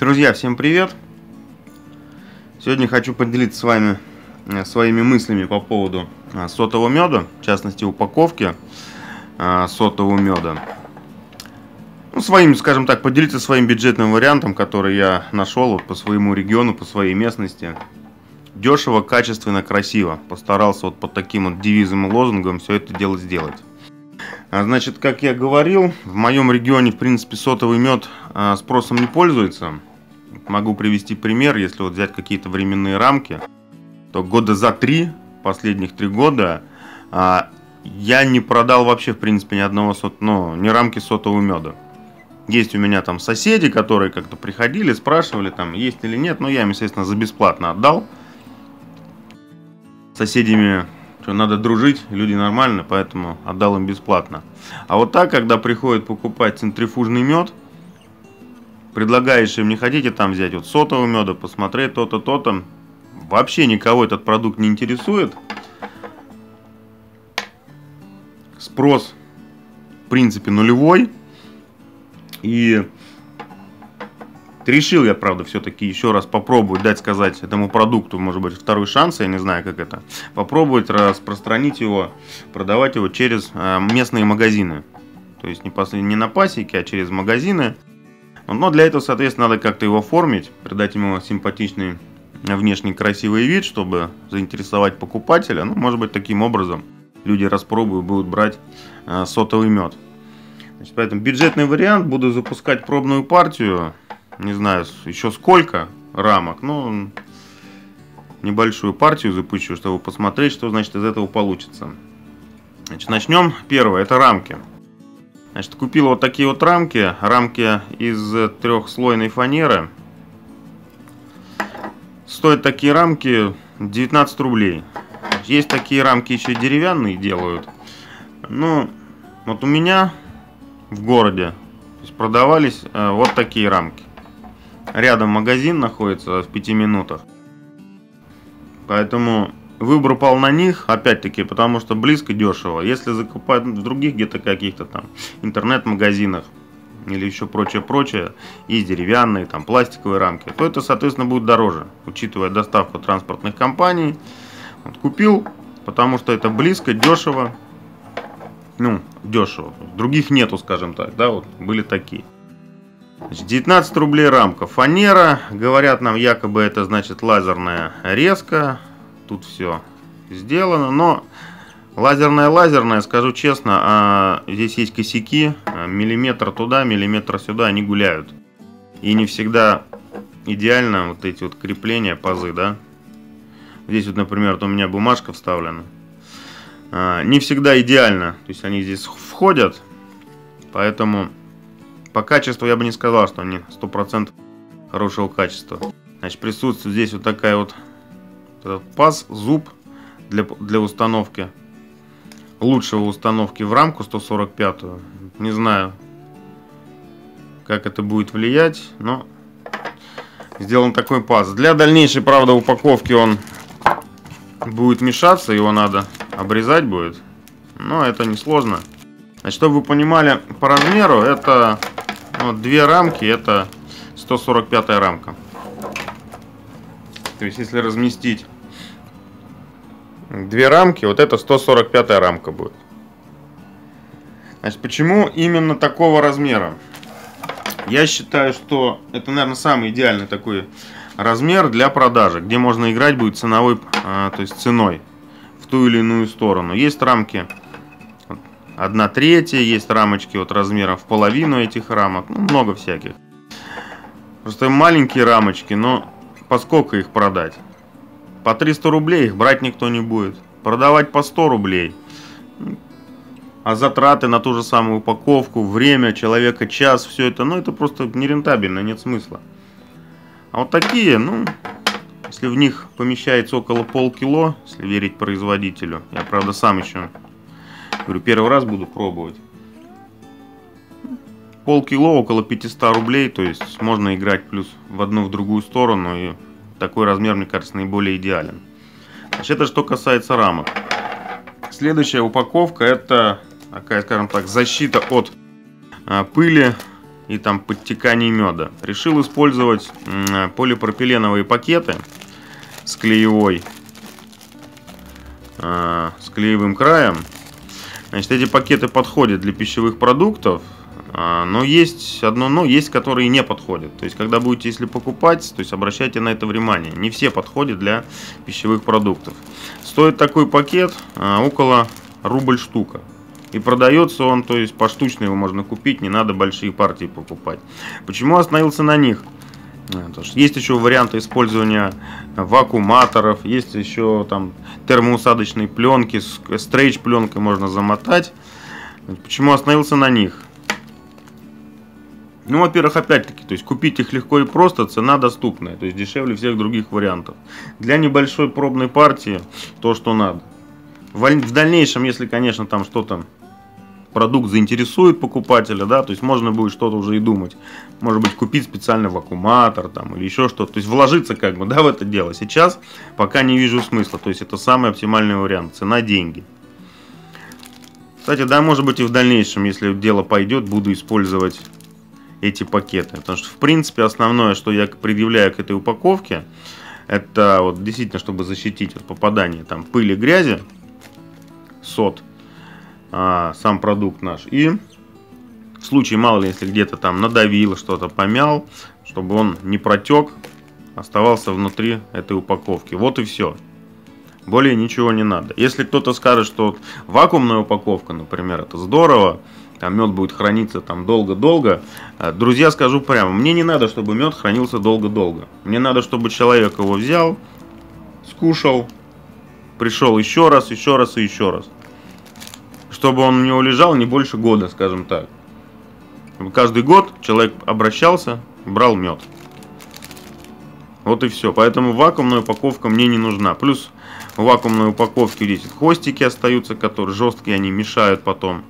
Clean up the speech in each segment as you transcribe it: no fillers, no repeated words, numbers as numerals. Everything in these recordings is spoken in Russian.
Друзья, всем привет! Сегодня хочу поделиться с вами своими мыслями по поводу сотового меда, в частности упаковки сотового меда. Скажем так, поделиться своим бюджетным вариантом, который я нашел по своему региону, по своей местности. Дешево, качественно, красиво. Постарался под таким девизом и лозунгом все это дело сделать. Значит, как я говорил, в моем регионе, в принципе, сотовый мед спросом не пользуется. Могу привести пример, если взять какие-то временные рамки, то года за последних 3 года, я не продал вообще, в принципе, ни одного ни рамки сотового меда. Есть у меня там соседи, которые как-то приходили, спрашивали, там есть или нет, но я им, естественно, за бесплатно отдал. С соседями надо дружить, люди нормальные, поэтому отдал им бесплатно. А вот так, когда приходят покупать центрифужный мед, предлагаешь им, не хотите там взять сотового меда, посмотреть то-то, то-то, вообще никого этот продукт не интересует. Спрос, в принципе, нулевой. И решил я, правда, все-таки еще раз попробовать дать сказать этому продукту, может быть, второй шанс, я не знаю, как это. Попробовать распространить его, продавать его через местные магазины. То есть не на пасеке, а через магазины. Но для этого, соответственно, надо как-то его оформить, придать ему симпатичный внешний красивый вид, чтобы заинтересовать покупателя. Может быть, таким образом люди распробуют, будут брать сотовый мед. Поэтому бюджетный вариант, буду запускать пробную партию. Не знаю еще сколько рамок, но небольшую партию запущу, чтобы посмотреть, что значит из этого получится. Начнем. Первое, это рамки. Купил такие рамки. Рамки из 3-слойной фанеры. Стоят такие рамки 19 рублей. Есть такие рамки еще деревянные делают. У меня в городе продавались вот такие рамки. Рядом магазин находится в 5 минутах. Поэтому выбор пал на них, опять-таки, потому что близко, дешево. Если закупать в других где-то каких-то там интернет-магазинах или еще прочее, есть деревянные, там пластиковые рамки, то это, соответственно, будет дороже, учитывая доставку транспортных компаний. Купил, потому что это близко, дешево. Дешево. Других нету, скажем так, были такие. 19 рублей рамка. Фанера. Говорят нам, якобы это значит лазерная резка. Тут все сделано. Но лазерная, скажу честно, здесь есть косяки. Миллиметр туда, миллиметр сюда, они гуляют. И не всегда идеально эти крепления, пазы, да. Здесь например, у меня бумажка вставлена. Не всегда идеально. То есть они здесь входят. Поэтому по качеству я бы не сказал, что они 100% хорошего качества. Присутствует здесь такая паз, зуб для установки. Лучшего установки в рамку 145-ю. Не знаю, как это будет влиять, но сделан такой паз. Для дальнейшей, правда, упаковки он будет мешаться, его надо обрезать будет. Но это не сложно. Чтобы вы понимали по размеру, это 2 рамки, это 145-я рамка. То есть, если разместить 2 рамки, это 145-я рамка будет. Почему именно такого размера? Я считаю, что это, наверное, самый идеальный такой размер для продажи, где можно играть будет ценой в ту или иную сторону. Есть рамки 1/3, есть рамочки размером в половину этих рамок, много всяких. Просто маленькие рамочки, но поскольку их продать? По 300 рублей их брать никто не будет. Продавать по 100 рублей. А затраты на ту же самую упаковку, время человека, час, все это, это просто нерентабельно, нет смысла. А такие, если в них помещается около полкило, если верить производителю, я, правда, сам еще, говорю, первый раз буду пробовать. Полкило, около 500 рублей, то есть можно играть плюс в одну, в другую сторону, и такой размер, мне кажется, наиболее идеален. Это что касается рамок. Следующая упаковка, это такая, скажем так, защита от пыли, и там подтеканий меда. Решил использовать полипропиленовые пакеты с клеевой, с клеевым краем. Значит, эти пакеты подходят для пищевых продуктов, но есть одно но, есть которые не подходят. То есть, когда будете, если покупать, то есть обращайте на это внимание. Не все подходят для пищевых продуктов. Стоит такой пакет около рубль штука. И продается он, то есть поштучно его можно купить, не надо большие партии покупать. Почему остановился на них? Потому что есть еще варианты использования вакууматоров, есть еще там термоусадочные пленки, стрейч пленкой можно замотать. Почему остановился на них? Ну, во-первых, опять-таки, то есть купить их легко и просто, цена доступная, то есть дешевле всех других вариантов. Для небольшой пробной партии то, что надо. В дальнейшем, если, конечно, там что-то, продукт заинтересует покупателя, да, то есть можно будет что-то уже и думать. Может быть, купить специальный вакууматор там или еще что-то. То есть вложиться как бы, да, в это дело. Сейчас пока не вижу смысла. То есть это самый оптимальный вариант. Цена – деньги. Кстати, да, может быть и в дальнейшем, если дело пойдет, буду использовать эти пакеты. Потому что, в принципе, основное, что я предъявляю к этой упаковке, это вот действительно, чтобы защитить от попадания там пыли, грязи, сод, сам продукт наш. И в случае, мало ли, если где-то там надавил, что-то помял, чтобы он не протек, оставался внутри этой упаковки. Вот и все. Более ничего не надо. Если кто-то скажет, что вакуумная упаковка, например, это здорово, там мед будет храниться там долго-долго, друзья, скажу прямо, мне не надо, чтобы мед хранился долго-долго. Мне надо, чтобы человек его взял, скушал, пришел еще раз и еще раз. Чтобы он у него лежал не больше года, скажем так. Каждый год человек обращался, брал мед. Вот и все. Поэтому вакуумная упаковка мне не нужна. Плюс в вакуумной упаковке здесь хвостики остаются, которые жесткие, они мешают потом.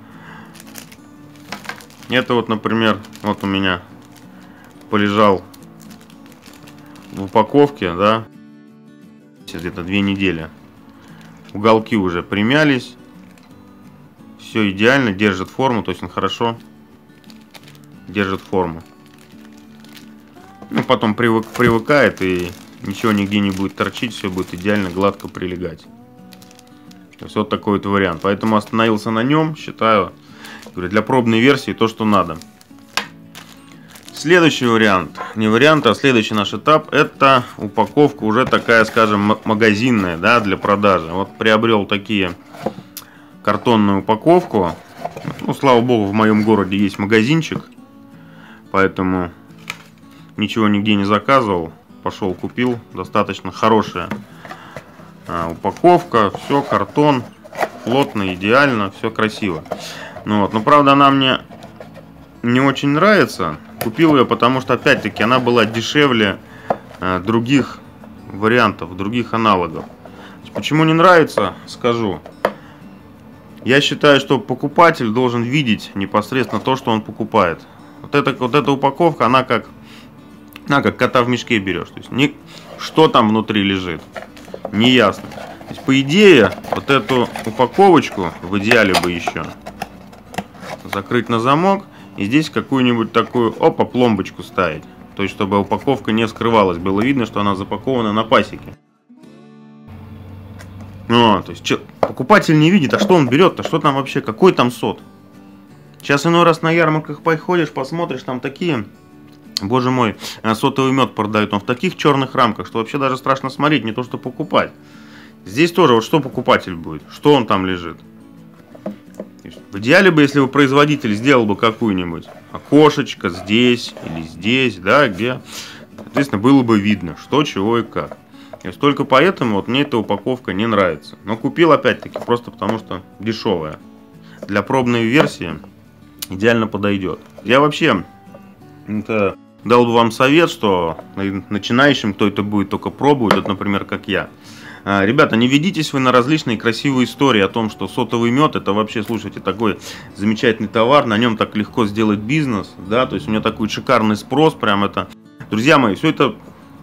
Это вот, например, вот у меня полежал в упаковке, да, сейчас где-то 2 недели. Уголки уже примялись. Все идеально, держит форму, то есть он хорошо держит форму. Ну, потом привыкает и ничего нигде не будет торчить, все будет идеально гладко прилегать. То есть вот такой вот вариант. Поэтому остановился на нем, считаю, говорю, для пробной версии то, что надо. Следующий вариант, не вариант, а следующий наш этап, это упаковка уже такая, скажем, магазинная, да, для продажи. Вот приобрел такие картонную упаковку. Ну, слава богу, в моем городе есть магазинчик, поэтому ничего нигде не заказывал. Пошел, купил. Достаточно хорошая упаковка. Все, картон. Плотно, идеально, все красиво. Ну, вот. Но, правда, она мне не очень нравится. Купил ее, потому что, опять-таки, она была дешевле других вариантов, других аналогов. Почему не нравится, скажу. Я считаю, что покупатель должен видеть непосредственно то, что он покупает. Вот эта упаковка, она как кота в мешке берешь. То есть что там внутри лежит, не ясно. То есть, по идее, вот эту упаковочку в идеале бы еще закрыть на замок и здесь какую-нибудь такую, пломбочку ставить. То есть, чтобы упаковка не скрывалась, было видно, что она запакована на пасеке. То есть покупатель не видит, а что он берет-то, что там вообще, какой там сот. Сейчас иной раз на ярмарках походишь, посмотришь, там такие, боже мой, сотовый мед продают, он в таких черных рамках, что вообще даже страшно смотреть, не то что покупать. Здесь тоже, вот что покупатель будет, что он там лежит. В идеале бы, если бы производитель сделал бы какую-нибудь окошечко здесь или здесь, да, где, соответственно, было бы видно, что, чего и как. То есть только поэтому вот мне эта упаковка не нравится. Но купил опять-таки просто потому, что дешевая. Для пробной версии идеально подойдет. Я вообще дал бы вам совет, что начинающим, кто это будет только пробовать, вот, например, как я. Ребята, не ведитесь вы на различные красивые истории о том, что сотовый мед это вообще, слушайте, такой замечательный товар, на нем так легко сделать бизнес, да, то есть у меня такой шикарный спрос, прям это. Друзья мои, все это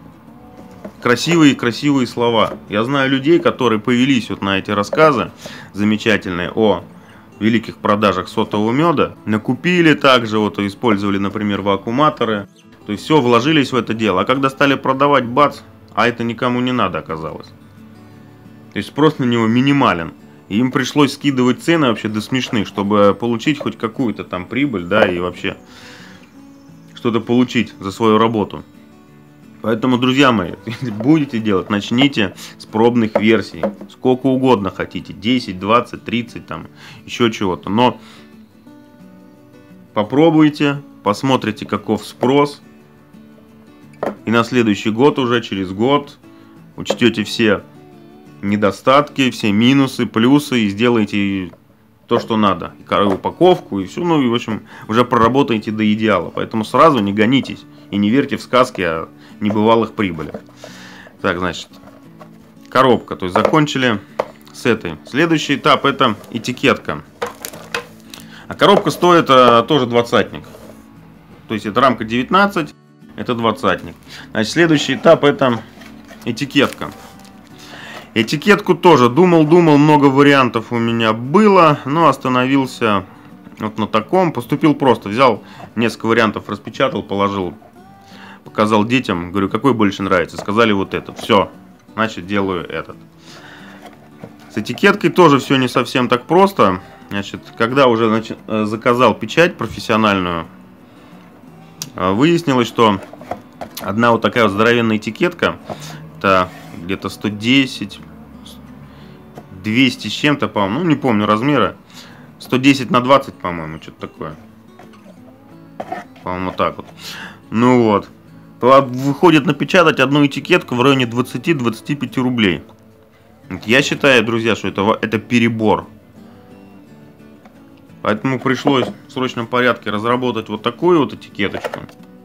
красивые слова. Я знаю людей, которые повелись вот на эти рассказы замечательные о великих продажах сотового меда. Накупили также, вот использовали, например, вакууматоры. То есть все, вложились в это дело. А когда стали продавать, бац, а это никому не надо оказалось. То есть спрос на него минимален. И им пришлось скидывать цены вообще до смешных, чтобы получить хоть какую-то там прибыль, да, и вообще что-то получить за свою работу. Поэтому, друзья мои, будете делать, начните с пробных версий. Сколько угодно хотите. 10, 20, 30, там, еще чего-то. Но попробуйте, посмотрите, каков спрос. И на следующий год уже, через год, учтете все недостатки, все минусы, плюсы и сделаете то, что надо. И упаковку, и все. Ну, и, в общем, уже проработаете до идеала. Поэтому сразу не гонитесь и не верьте в сказки о небывалых прибылях. Так, значит, коробка. То есть закончили с этой. Следующий этап — это этикетка. А коробка стоит тоже двадцатник. То есть это рамка 19, это двадцатник. Значит, следующий этап — это этикетка. Этикетку тоже думал, много вариантов у меня было, но остановился вот на таком. Поступил просто, взял несколько вариантов, распечатал, положил, показал детям, говорю, какой больше нравится. Сказали вот этот. Все, значит, делаю этот. С этикеткой тоже все не совсем так просто. Значит, когда уже заказал печать профессиональную, выяснилось, что одна вот такая вот здоровенная этикетка, это где-то 110, 200 с чем-то, по-моему, ну не помню размера, 110 на 20, по-моему, что-то такое. По-моему, так вот. Ну вот. Выходит напечатать одну этикетку в районе 20-25 рублей. Я считаю, друзья, что это перебор. Поэтому пришлось в срочном порядке разработать вот такую вот этикеточку.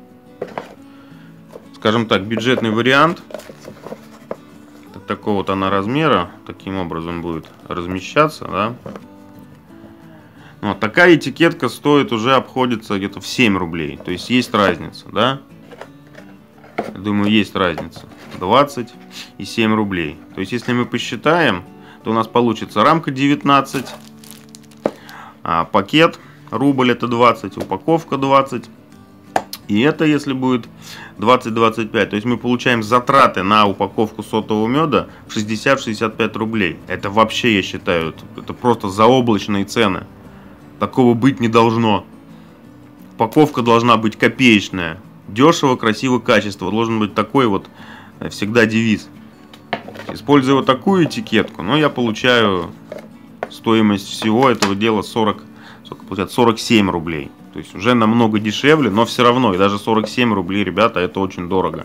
Скажем так, бюджетный вариант. Такого вот она размера. Таким образом будет размещаться, да. Вот такая этикетка стоит, уже обходится где-то в 7 рублей. То есть есть разница, да. Я думаю, есть разница. 20 и 7 рублей. То есть если мы посчитаем, то у нас получится рамка 19, а пакет рубль это 20, упаковка 20. И это если будет 20-25. То есть мы получаем затраты на упаковку сотового меда в 60-65 рублей. Это вообще, я считаю, это просто заоблачные цены. Такого быть не должно. Упаковка должна быть копеечная. Дешево, красиво, качество. Должен быть такой вот всегда девиз. Используя вот такую этикетку, но я получаю стоимость всего этого дела 47 рублей. То есть уже намного дешевле, но все равно. И даже 47 рублей, ребята, это очень дорого.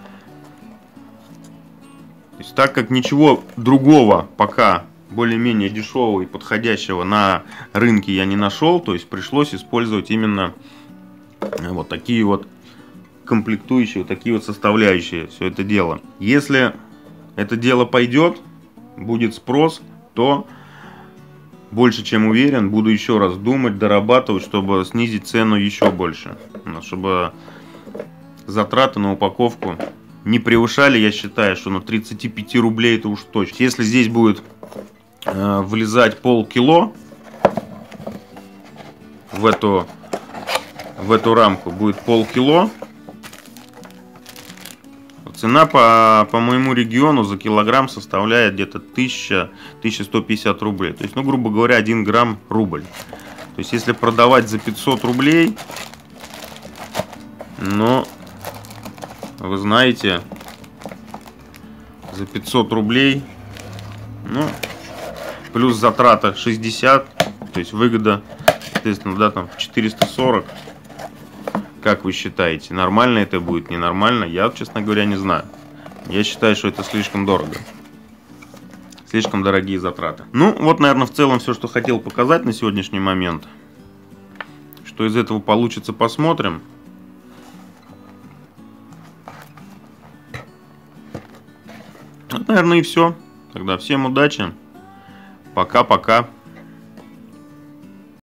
То есть, так как ничего другого пока более-менее дешевого и подходящего на рынке я не нашел, то есть пришлось использовать именно вот такие вот комплектующие, вот такие вот составляющие все это дело. Если это дело пойдет, будет спрос, то больше чем уверен, буду еще раз думать, дорабатывать, чтобы снизить цену еще больше. Чтобы затраты на упаковку не превышали, я считаю, что на 35 рублей это уж точно. Если здесь будет влезать полкило в эту рамку, будет полкило, цена по моему региону за килограмм составляет где-то 1000-1150 рублей. То есть, ну, грубо говоря, 1 грамм рубль. То есть, если продавать за 500 рублей, но, вы знаете, за 500 рублей, ну, плюс затрата 60, то есть выгода, соответственно, да, там 440. Как вы считаете, нормально это будет, ненормально? Я, честно говоря, не знаю. Я считаю, что это слишком дорого. Слишком дорогие затраты. Ну, вот, наверное, в целом все, что хотел показать на сегодняшний момент. Что из этого получится, посмотрим. Вот, наверное, и все. Тогда всем удачи. Пока-пока.